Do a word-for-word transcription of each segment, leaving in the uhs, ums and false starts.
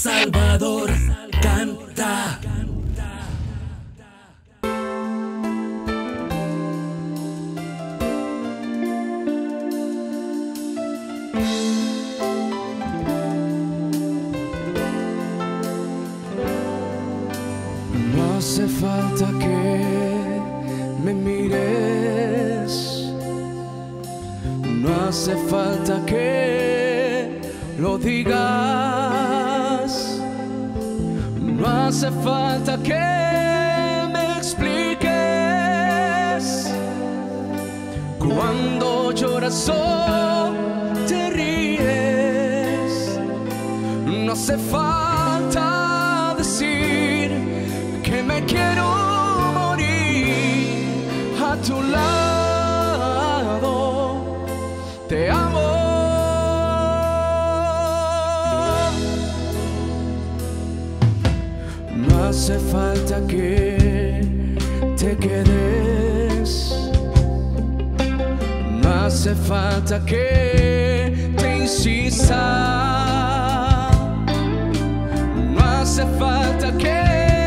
Salvador canta. No hace falta que me mires, no hace falta que lo digas, no hace falta que me expliques. Cuando lloras o te ríes, no hace falta decir que me quiero morir a tu lado. Te amo. No hace falta que te quedes, no hace falta que te insista, no hace falta que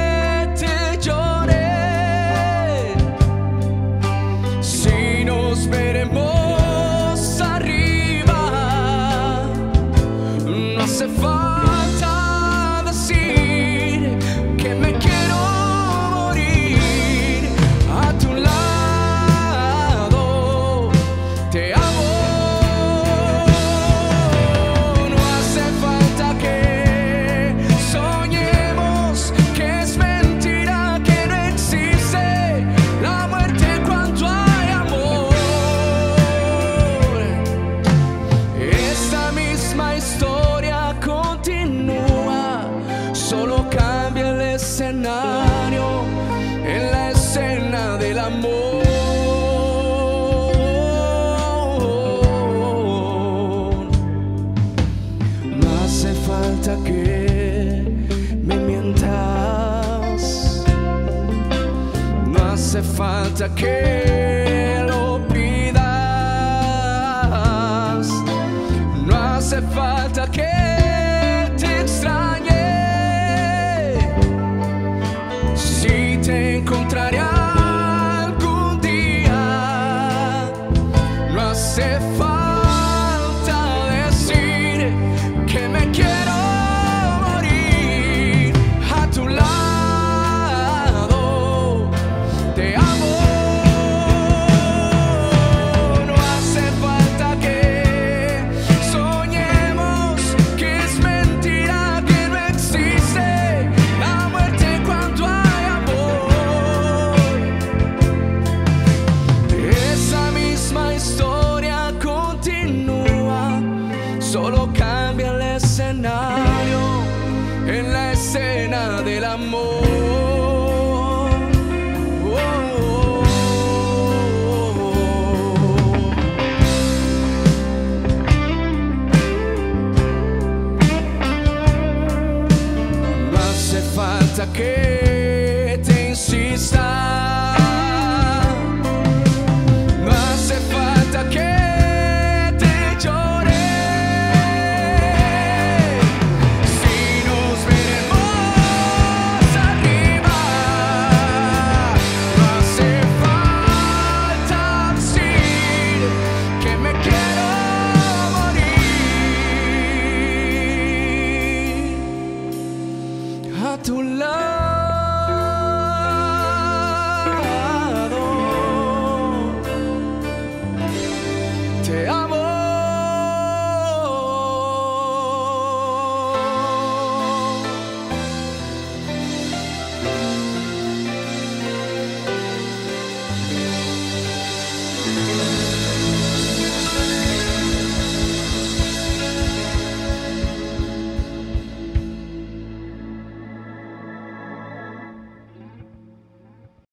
veremos arriba. No hace falta decir que me quiero morir a tu lado. Te amo. No hace falta que soñemos que es mentira, que no existe la muerte cuando hay amor. Historia continúa, solo cambia el escenario en la escena del amor. No hace falta que me mientas, no hace falta que lo pidas, no hace falta que te extrañe. Si te encontraré algún día, no hace falta decir que me quiero morir a tu lado. Te amo. No hace falta que solo cambia el escenario en la escena del amor. Oh, oh, oh. No hace falta que te insista.